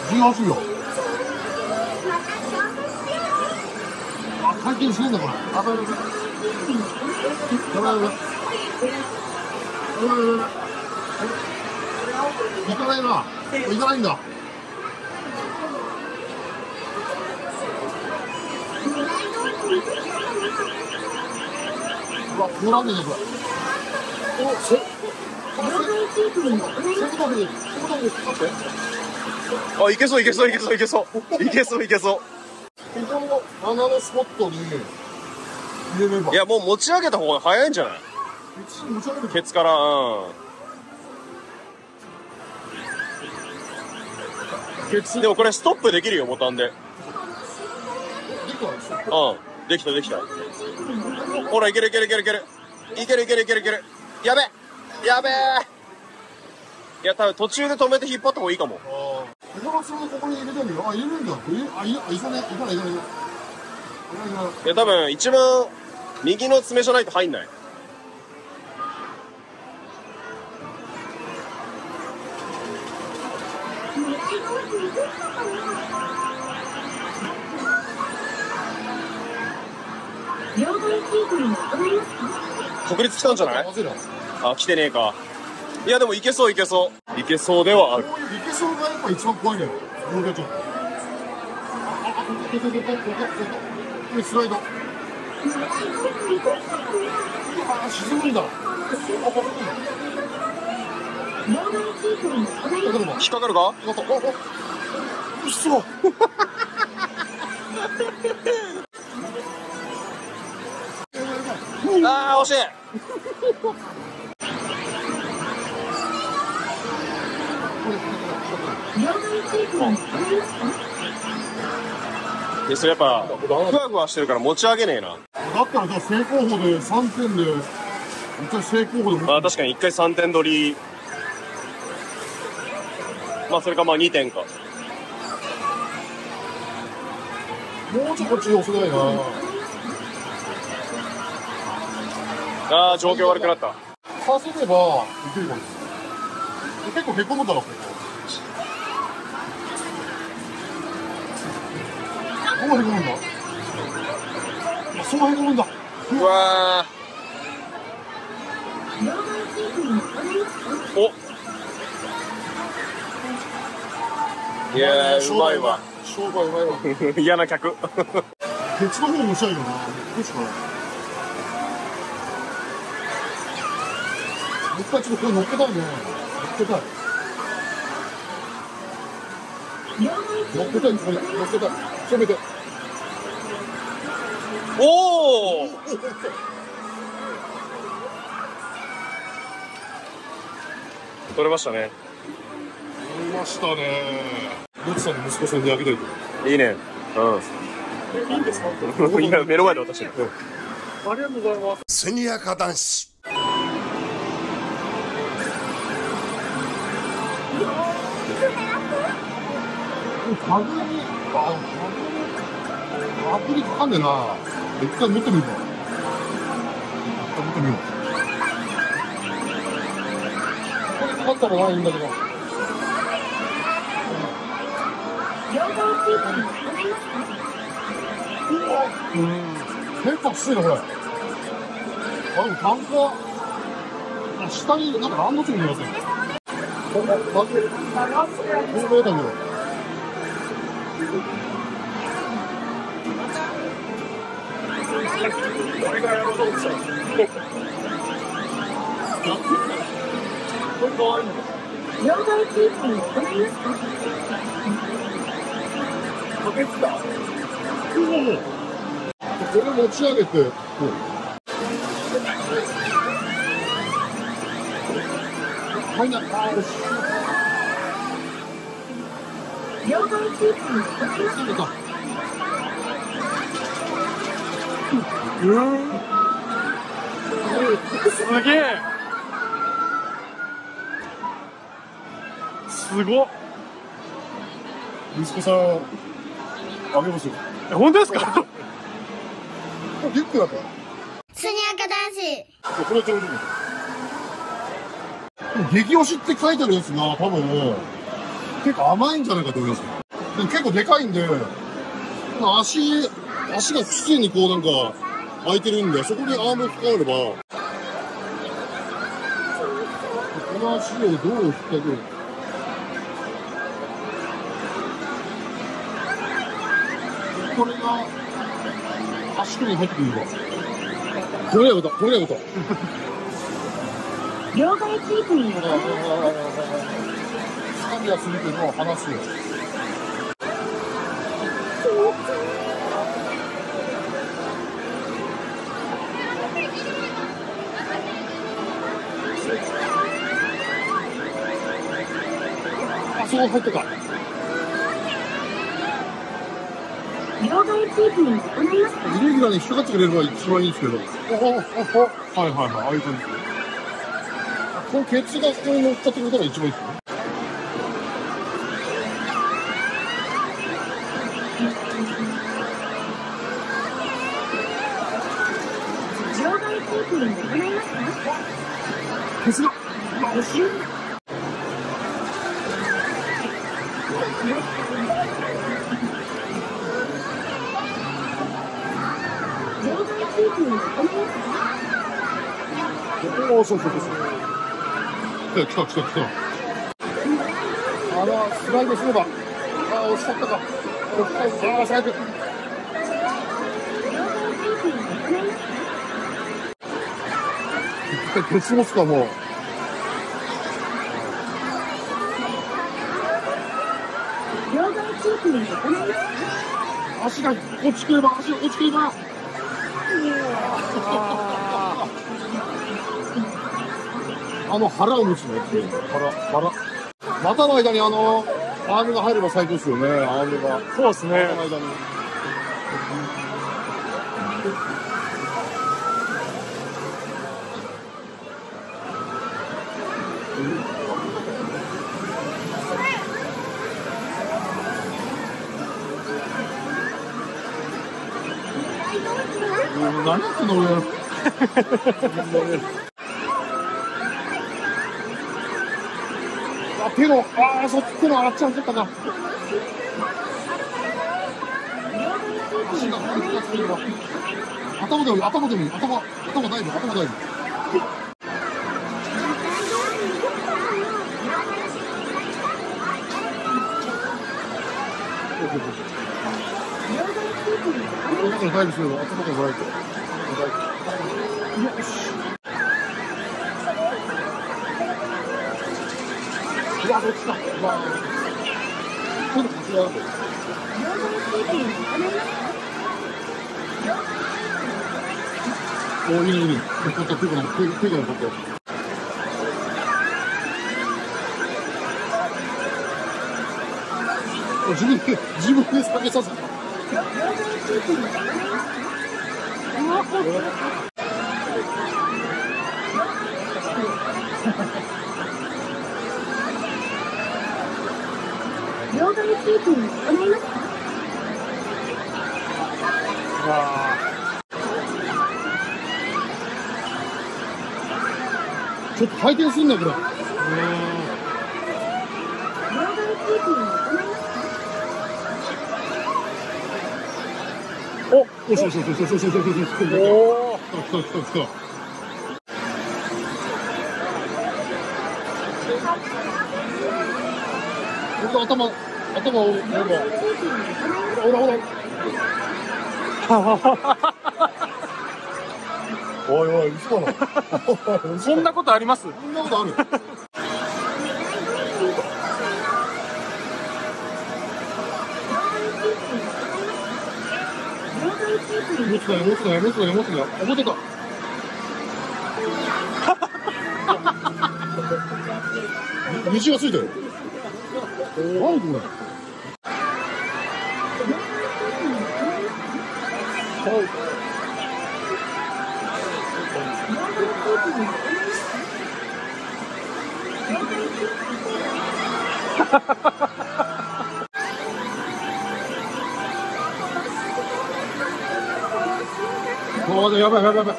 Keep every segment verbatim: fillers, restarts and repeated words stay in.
じゅうはちびょう。あ、回転しないんだこれ。あ、これ。やばいやばい。やばいやばい。行かないな。行かないんだ。うわ、通らんねえねこれ。お、せ。 あ、いけそういけそういけそういけそういけそういけそう。 ここの穴のスポットに入れれば。 いや、もう持ち上げた方が早いんじゃない？ 持ち上げる。 ケツから。うん。ケツ。でもこれストップできるよ、ボタンで。うん、できたできた。ほら、いけるいけるいけるいけるいけるいけるいけるいける。やべやべえ。いや、多分途中で止めて引っ張った方がいいかも。 ああ。ここのそのここに入れてるよ。あ、入れるんだ。あ、いや、いかない、いかない、いかない。いや、多分一番右の爪じゃないと入んない。国立来たんじゃない？あ、来てねえか。いや、でもいけそういけそう。いけそうではある。 いけそうがやっぱ一番怖いんだよ。もうちょっと。スライド。あ、沈むんだ。 引っかかるか？ うそ。 ああ、惜しい。で、それやっぱふわふわしてるから持ち上げねえな。 だったらじゃあ正攻法でさんてんで一回正攻法でまあ確かにいっかいさんてん取り。まあそれかまあにてんか。 もうちょっとこっち寄せないな。 ああ、状況悪くなった。 させればいけるかも。結構へこむだろここ。どうへこむんだ。あ、そうへこむんだ。 うわー。お。いやー、うまいわ。 商売うまいわ。 嫌な客。 鉄の方もしたいよな。どうしようかな。もう一回ちょっとこれ乗っけたいね。乗っけたい。乗っけたい、これ。乗っけたい。せめて。 おお。取れましたね。 取れましたね。ロッチさんの息子さんにあげたいと。 いいね。うん。いいんですか？今目の前で渡してる。 ありがとうございます。 スニアカ男子。 タグに、あ、タグにかかんねえな。一回持ってみるか。一回持ってみよう。これかかったらないんだけど。うん。結構きついな、これ。あ、でも単価、下になんかランドセル見えますね。ここ、タグ、透明タグ。俺がやろうと思ってた。これかわいいの。両替地域に行いますか？かけてた。おお。これ持ち上げて、こう。はいな、あよし。両替地域に行いますか？うん。すげえ。すごっ。息子さん、あげますよ。え、本当ですか？リュックだった。 スニアカ男子。 これちょうどいい。激推しって書いてあるやつが多分結構甘いんじゃないかと思います。 結構でかいんで、足、足が不自然にこうなんか、開いてるんで、そこにアームを使えれば、この足をどう引っ掛ける。これが、足首に入ってくるのか。これが歌、これが歌。 両替キープによる。 掴みはするけど、離すよ。あ、そう入ってた。 両替キープに行いますか？ イレギュラーに引っかかってくれれば一番いいんですけど。おおおはいはいはい、ああいう感じ。このケツがここに乗っかってくれたら一番いいですよね。 両替キープに行いますか？ ケツが、 ご周年。両替キープに行いますか？ おお、そうそうそうそう。来た来た来た来た。あら、スライドすれば。ああ、押しちゃったか。押しちゃった。ああ、最悪。ケツ持つかもう。 両替キープに行いますか？ 足がこっち来れば、足がこっち来れば。あの腹を持つね。腹、腹。股の間にあの、アームが入れば最高ですよね、アームが。 そうですね。 股の間に。何やってんの俺。あ、手の、ああ、そっち手の洗っちゃうかったか。足がここにつければ。頭でもいい、頭でもいい、頭、頭ダイブ、頭ダイブ。頭からダイブすれば、頭からダイブ。よし。うわ、どっちだ。うわ。ちょっとこちらだと。お、いいね、いいね。こっち、手が、手が、手が、こっち。自分で、自分で下げさせた。 両替キープに行いますか？ ちょっと回転するんだ、これ。 両替キープに行いますか？ お、よしよしよしよしよしよしよしよし。おお。来た来た来た来た。頭、頭を、ほら、ほら、ほら。おいおい、嘘だな。 そんなことあります？ そんなことある。持つなよ、持つなよ、持つなよ、持つなよ。あ、持てた。虹がついたよ。何これ。あ、やばいやばいやばい。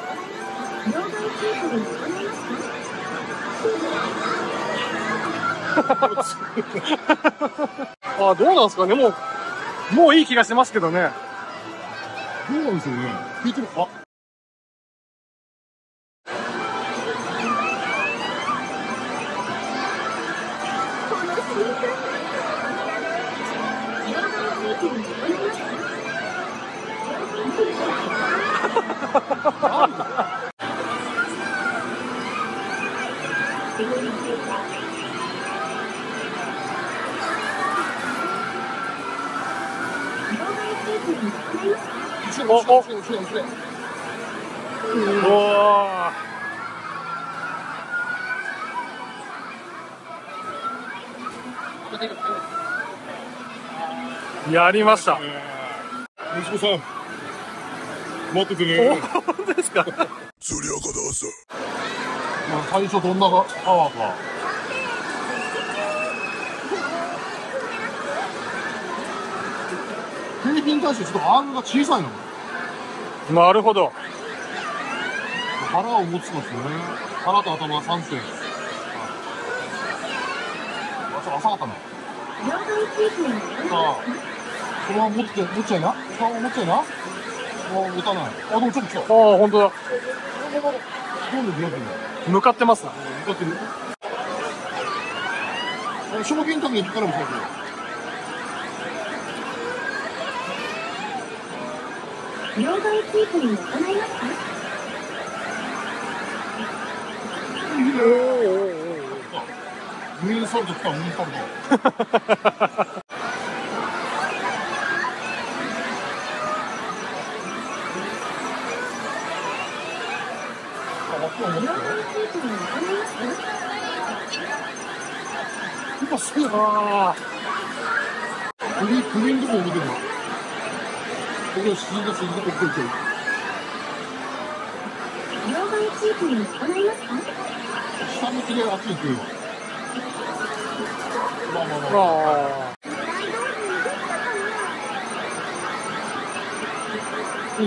あ、どうなんですかね、もうもういい気がしてますけどね。 どうなんでしょうね。聞いてる。あ。 おおおやりました。 息子さん、待っててね。 本当ですか。 そりゃかださ。まあ、最初どんなパワーか。平均に対してちょっとアームが小さいの。 なるほど。 腹を持つんですね。腹と頭がさんてん。あ、ちょっと浅かったな。さあ、このまま持って、持っちゃいな。このまま持っちゃいな。あ、持たない。あ、でもちょっと来た。ああ、 ほんとだ。 どんどん出てるんだ。 向かってますな。 向かってる。あ、賞金単位からもそうだけど。 両替キープに行いますか？ いいね。おーおーおー。ムーンサルト来た、ムーンサルト。今そうあ首、首のとこ見てるな。これ、沈んだ、沈んだ、こっち行ってる。 両替キープに行いますか？ 下向きであっち行ってるよ。まあまあまあ。 あ。 うん。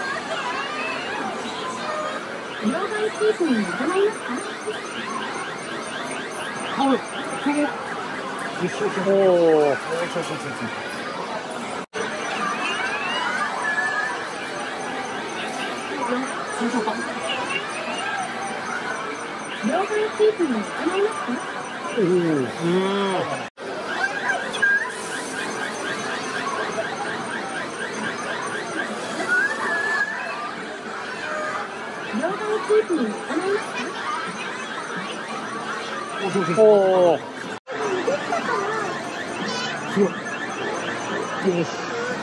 両替キープに行いますか？ これ、この、よしよしよし。 おお。 よしよしよしよし。通常か。 両替キープに行いますか？ おお。 うん。 両替キープに行いますか？ おしよしよし。 おお。 すごい。よし。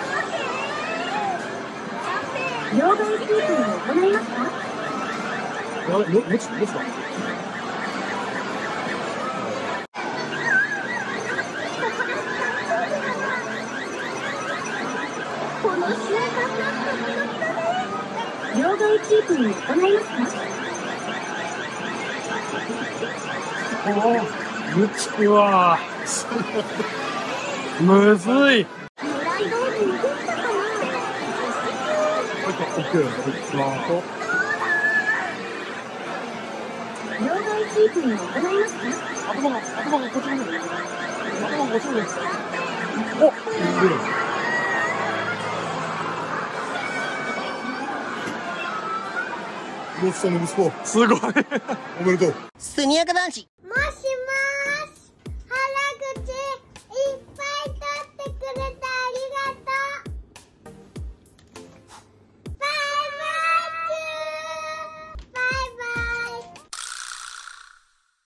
両替キープに行いますか？ やばい、も、もち、もちだ。 この瞬間両替キープに行いますか？ おお。むちくわ。むずい。 狙い通りにできたかな？ オッケー。 両替キープに行いますか？ 頭が、頭がこっちに。頭がこっちに。 お。 いいね。ロスさんの息子、 すごい。 おめでとう。 スニアカ男子。 もしもー